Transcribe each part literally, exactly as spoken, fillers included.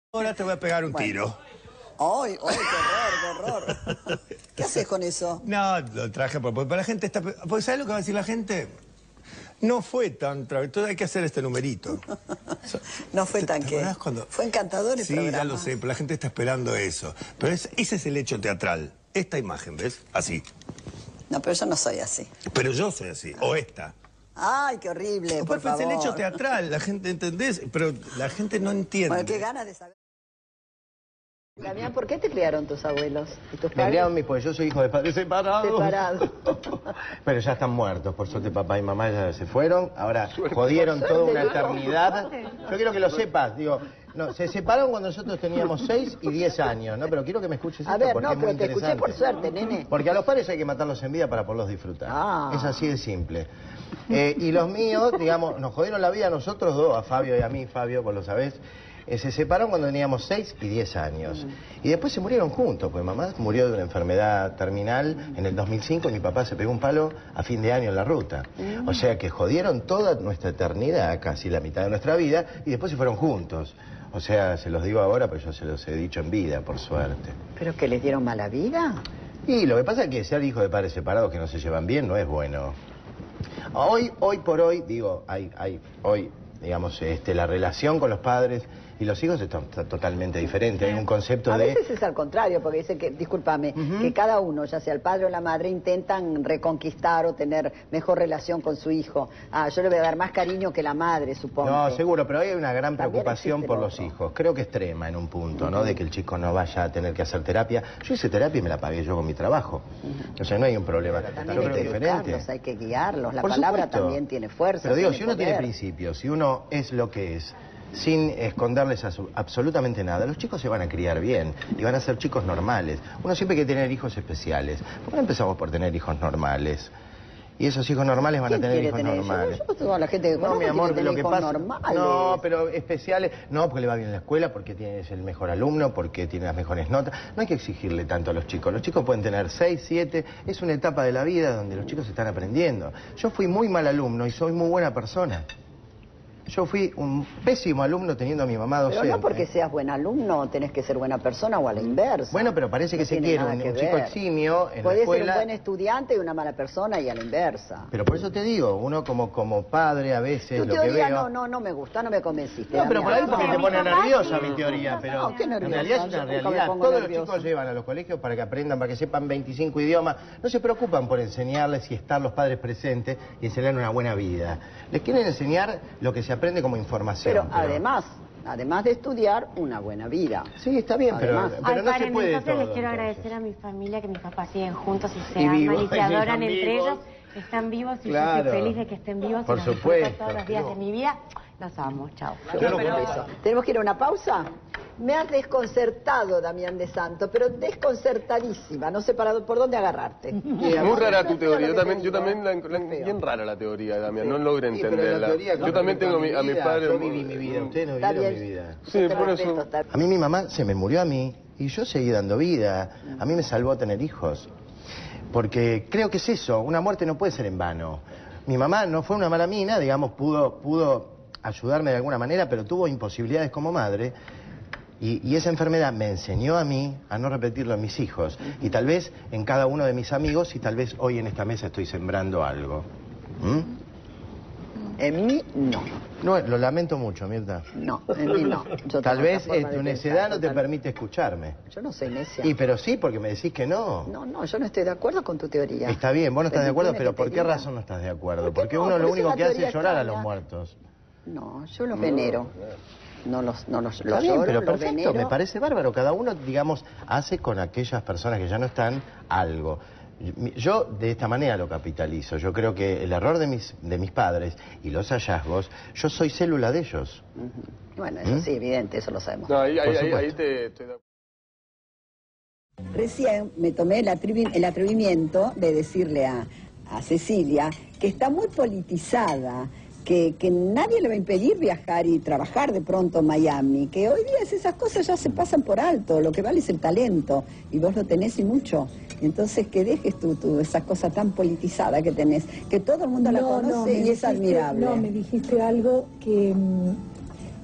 Ahora te voy a pegar un bueno. tiro. ¡Ay, ay, qué horror, qué horror! ¿Qué haces con eso? No, lo traje porque la gente está... Porque ¿sabes lo que va a decir la gente? No fue tan... Entonces hay que hacer este numerito. No fue tan que... Cuando... Fue encantador el sí, programa. Sí, ya lo sé, pero la gente está esperando eso. Pero es, ese es el hecho teatral. Esta imagen, ¿ves? Así. No, pero yo no soy así. Pero yo soy así. O esta. Ay, qué horrible, por favor. Es el hecho teatral, la gente, ¿entendés? Pero la gente no entiende. Bueno, qué ganas de saber. Damián, ¿por qué te criaron tus abuelos y tus padres? Me criaron mis, pues yo soy hijo de padres separados. Separados. Pero ya están muertos, por suerte papá y mamá ya se fueron. Ahora jodieron toda una eternidad. Yo quiero que lo sepas, digo, no, se separaron cuando nosotros teníamos seis y diez años, ¿no? Pero quiero que me escuches esto. A ver, porque no, es muy pero te escuché por suerte, nene. Porque a los padres hay que matarlos en vida para poderlos disfrutar. Ah. Es así de simple. Eh, y los míos, digamos, nos jodieron la vida a nosotros dos, a Fabio y a mí, Fabio, vos lo sabés. Eh, se separaron cuando teníamos seis y diez años. Mm. Y después se murieron juntos, pues mamá murió de una enfermedad terminal en el dos mil cinco y mi papá se pegó un palo a fin de año en la ruta. Mm. O sea que jodieron toda nuestra eternidad, casi la mitad de nuestra vida, y después se fueron juntos. O sea, se los digo ahora, pero yo se los he dicho en vida, por suerte. ¿Pero que les dieron mala vida? Y lo que pasa es que ser hijo de padres separados que no se llevan bien no es bueno. Hoy, hoy por hoy, digo, hay, hay, hoy, digamos, este, la relación con los padres y los hijos está, está totalmente diferente. Hay un concepto a de... A veces es al contrario, porque dice que, discúlpame, uh-huh. que cada uno, ya sea el padre o la madre, intentan reconquistar o tener mejor relación con su hijo. Ah, yo le voy a dar más cariño que la madre, supongo. No, seguro, pero hoy hay una gran También preocupación por los hijos. Creo que extrema en un punto, uh-huh. ¿no? De que el chico no vaya a tener que hacer terapia. Yo hice terapia y me la pagué yo con mi trabajo. Uh-huh. O sea, no hay un problema. También yo hay creo que diferente. educarlos, hay que guiarlos. La por palabra supuesto. También tiene fuerza. Pero digo, tiene si uno poder. tiene principios, si uno es lo que es, sin esconderles absolutamente nada, los chicos se van a criar bien y van a ser chicos normales. Uno siempre hay que tener hijos especiales. ¿Por qué no empezamos por tener hijos normales? Y esos hijos normales van a tener hijos tener normales. Yo, toda la gente que no, mi amor, lo que pasa... normales. No, pero especiales... No, porque le va bien en la escuela, porque tienes el mejor alumno, porque tiene las mejores notas. No hay que exigirle tanto a los chicos. Los chicos pueden tener seis, siete... Es una etapa de la vida donde los chicos están aprendiendo. Yo fui muy mal alumno y soy muy buena persona. Yo fui un pésimo alumno teniendo a mi mamá docente. Pero no porque seas buen alumno tenés que ser buena persona o a la inversa. Bueno, pero parece que no se quiere un, un chico eximio en Podés la escuela. Ser un buen estudiante y una mala persona y a la inversa. Pero por eso te digo, uno como, como padre a veces tu lo teoría que veo... no, no, no me gusta, no me convenciste. No, pero por ahí porque no, te pone nerviosa no, mi teoría, no, pero no, qué nerviosa, en realidad es una realidad. Todos nerviosa. Los chicos llevan a los colegios para que aprendan, para que sepan veinticinco idiomas. No se preocupan por enseñarles y estar los padres presentes y enseñar una buena vida. Les quieren enseñar lo que se aprende como información. Pero, pero además, además de estudiar, una buena vida. Sí, está bien, además. pero, pero Ay, no paren, se puede entonces todo. les quiero entonces. agradecer a mi familia que mis papás siguen juntos y se Y aman vivos, y se adoran y entre vivos. ellos. Están vivos y Claro. yo estoy feliz de que estén vivos. Por y los supuesto. disfruto todos los días de mi vida. Los amo, chao. Yo no eso. ¿Tenemos que ir a una pausa? Me has desconcertado, Damián de Santo, pero desconcertadísima. No sé para, por dónde agarrarte. Muy rara tu teoría. Yo también, yo también la, la, bien rara la teoría, Damián. Sí. No logré sí, entenderla. Teoría, yo también tengo mi, a mi padre... Yo viví mi vida, ustedes no Está vivieron bien. mi vida. Sí, por eso... A mí mi mamá se me murió a mí y yo seguí dando vida. A mí me salvó tener hijos. Porque creo que es eso, una muerte no puede ser en vano. Mi mamá no fue una mala mina, digamos, pudo, pudo ayudarme de alguna manera, pero tuvo imposibilidades como madre. Y, y esa enfermedad me enseñó a mí a no repetirlo en mis hijos. Y tal vez en cada uno de mis amigos, y tal vez hoy en esta mesa estoy sembrando algo. ¿Mm? En mí, no. No, lo lamento mucho, Mirta. No, en mí no. Yo Tal vez eh, tu necedad no te permite escucharme. Yo no soy necia. Y pero sí, porque me decís que no. No, no, yo no estoy de acuerdo con tu teoría. Está bien, vos no estás de acuerdo, pero ¿por qué diga? razón no estás de acuerdo? ¿Por qué Porque no? uno Porque lo es único una que hace teoría es llorar a extraña. los muertos. No, yo los venero. No los, no los, Está los bien, lloro, pero los perfecto, venero. me parece bárbaro. Cada uno, digamos, hace con aquellas personas que ya no están algo. Yo de esta manera lo capitalizo. Yo creo que el error de mis, de mis padres y los hallazgos, yo soy célula de ellos. Uh-huh. Bueno, eso ¿Mm? sí, evidente, eso lo sabemos. No, ahí, ahí, ahí, ahí te estoy de acuerdo. Recién me tomé el, atrevi el atrevimiento de decirle a, a Cecilia que está muy politizada, que, que nadie le va a impedir viajar y trabajar de pronto en Miami, que hoy día esas cosas ya se pasan por alto, lo que vale es el talento, y vos lo tenés y mucho. Entonces que dejes tú, tú esa cosa tan politizada que tenés, que todo el mundo la no, conoce no, y es dijiste, admirable. No, me dijiste algo que,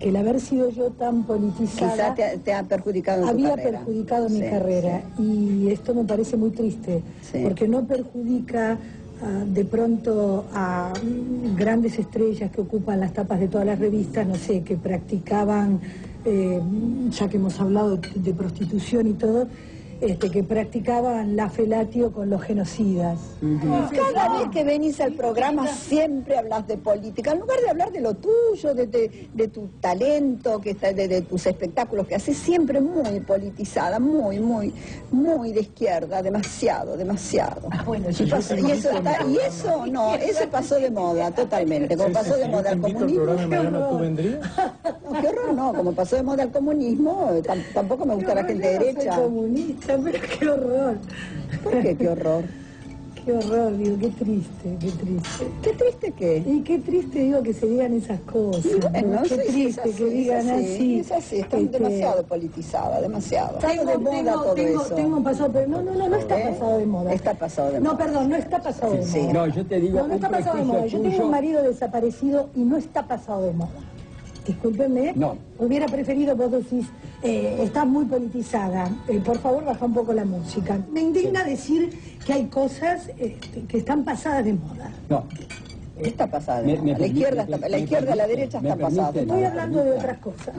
que el haber sido yo tan politizada Quizá te, te ha perjudicado en tu había carrera. perjudicado mi Sí, carrera, sí. y esto me parece muy triste, Sí. porque no perjudica ah, de pronto a mm, grandes estrellas que ocupan las tapas de todas las revistas, no sé, que practicaban, eh, ya que hemos hablado de, de prostitución y todo, este, que practicaban la felatio con los genocidas. Cada vez que venís al programa siempre hablas de política, en lugar de hablar de lo tuyo, de, de, de tu talento, que está, de, de tus espectáculos que haces, siempre muy politizada, muy, muy, muy de izquierda, demasiado, demasiado. Ah, bueno, y, pasó- y eso está, y eso no, eso pasó de moda totalmente, como pasó de moda el comunismo. Qué horror. No, qué horror, no, como pasó de moda el comunismo, eh, tam- tampoco me gusta la gente Yo no soy derecha. comunista, pero qué horror. ¿Por qué? Qué horror. Qué horror, digo, qué triste, qué triste. ¿Qué triste qué? Y qué triste, digo, que se digan esas cosas. Y bueno, qué sí, sí, triste es así, que digan es así, así. es así, está este, demasiado politizada, demasiado. Está Tengo, de moda tengo, todo tengo, eso. tengo pasado, pero no, no, no, no está ¿Eh? pasado de moda. Está pasado de moda. No, perdón, no está pasado de Sí, sí. moda. No, yo te digo, No, no está un pasado de moda. Yo prejuicio tengo un tuyo- marido desaparecido y no está pasado de moda. Discúlpenme, No. hubiera preferido, vos decís, eh, estás muy politizada, eh, por favor baja un poco la música. Me indigna decir que hay cosas este, que están pasadas de moda. No. Está pasada de Me- moda. me La permite- izquierda, me- está, la me izquierda y la permite- derecha me están pasadas de permite- Estoy moda. hablando de otras cosas.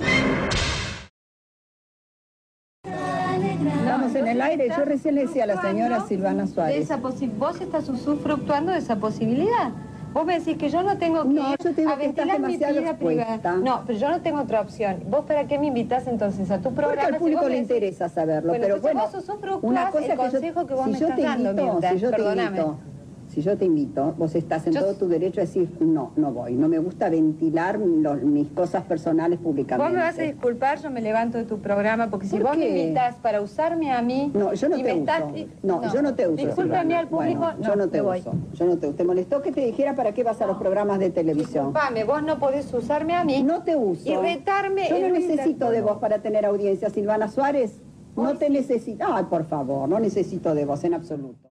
Estamos en el aire. Yo recién le decía a la señora Silvana De Suárez. esa posi- vos estás usufructuando de esa posibilidad. Vos me decís que yo no tengo que No, ir yo te digo a que estás ventilar mi demasiado vida expuesta. privada. No, pero yo no tengo otra opción. ¿Vos para qué me invitas entonces a tu programa? Porque al si público vos me le decís- interesa saberlo, Bueno, pero entonces bueno, vos usufructuás una cosa el que yo, consejo que vos si me yo estás te dando, invito, Mirta, si yo te perdóname. invito, si yo te invito, vos estás en Yo- todo tu derecho a decir no, no voy, no me gusta ventilar los- mis cosas personales públicamente. Vos me vas a disculpar, yo me levanto de tu programa, porque si ¿Por vos me qué? invitás para usarme a mí... No, yo no y te me uso. estás- No, yo no te uso. Discúlpame Silvana. al público, Bueno, no, yo no te me voy. uso. Yo no te uso. ¿Te molestó que te dijera para qué vas a los programas de televisión? Disculpame, vos no podés usarme a mí. No te uso. Y retarme Yo no en un necesito de intertono. vos para tener audiencia, Silvana Suárez. No te necesito. Ay, por favor, no necesito de vos en absoluto.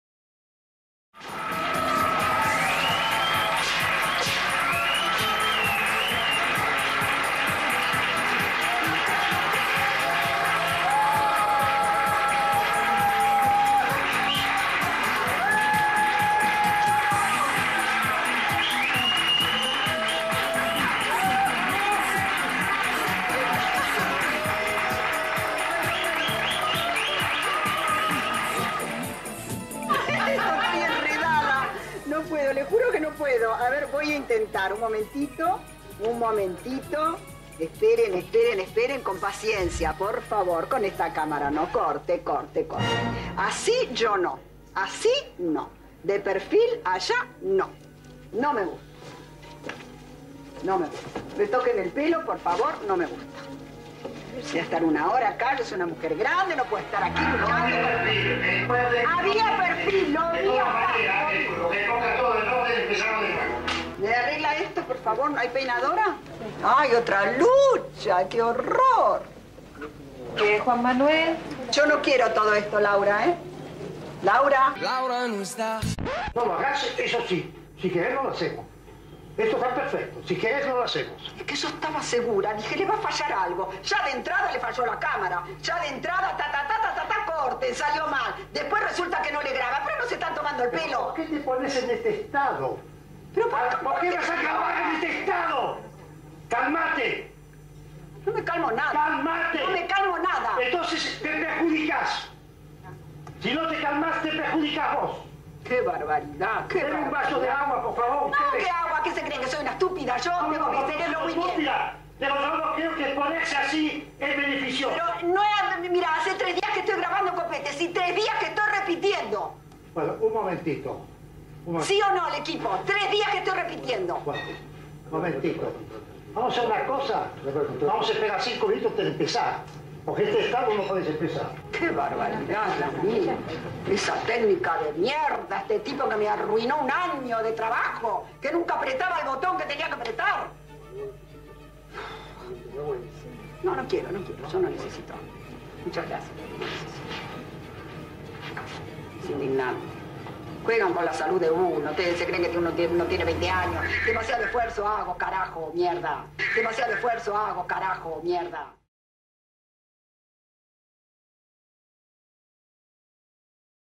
Estoy enredada. No puedo, le juro que no puedo. A ver, voy a intentar. Un momentito, un momentito. Esperen, esperen, esperen con paciencia, por favor, con esta cámara. No, corte, corte, corte. Así yo no. Así no. De perfil allá, no. No me gusta. No me gusta. Me toquen el pelo, por favor, no me gusta. Voy a estar una hora acá, yo soy una mujer grande, no puedo estar aquí luchando. Había perfil, lo vi acá. ¿Me arregla esto, por favor? ¿No hay peinadora? ¡Ay, otra lucha! ¡Qué horror! Eh, Juan Manuel... Yo no quiero todo esto, Laura, ¿eh? Laura. No lo hagas, eso sí. Si querés, no lo hacemos. Esto está perfecto. Si querés, no lo hacemos. Es que yo estaba segura, dije, le va a fallar algo. Ya de entrada le falló la cámara. Ya de entrada, ta, ta, ta, ta, ta, ta, corte, salió mal. Después resulta que no le graba, pero no se están tomando el pelo. ¿Por qué te pones en este estado? Pero ¿por, Ah, ¿Por qué vas a acabar en este estado? ¡Calmate! No me calmo nada. ¡Calmate! No me calmo nada. Entonces te perjudicas. Si no te calmas, te perjudicas vos. ¡Qué barbaridad! ¡Qué Deme un barbaridad! vaso de agua, por favor. No, ustedes. ¿qué agua? ¿Qué se creen? ¿Que soy una estúpida? Yo No, tengo no, que no, tenerlo no, muy no, bien. estúpida. Pero yo no creo que ponerse así es beneficioso. Pero no es... Mira, hace tres días que estoy grabando copetes y tres días que estoy repitiendo. Bueno, un momentito. Un momentito. ¿Sí o no, el equipo? Tres días que estoy repitiendo. Bueno, un momentito. Vamos a hacer una cosa. Vamos a esperar cinco minutos antes de empezar. Porque este estado no podés empezar. ¡Qué barbaridad, Dios mío! Esa técnica de mierda, este tipo que me arruinó un año de trabajo, que nunca apretaba el botón que tenía que apretar. No, no quiero, no quiero, yo no necesito. Muchas gracias. Es indignante. Juegan con la salud de uno. Ustedes se creen que uno tiene, uno tiene veinte años. Demasiado esfuerzo hago, carajo, mierda. Demasiado esfuerzo hago, carajo, mierda.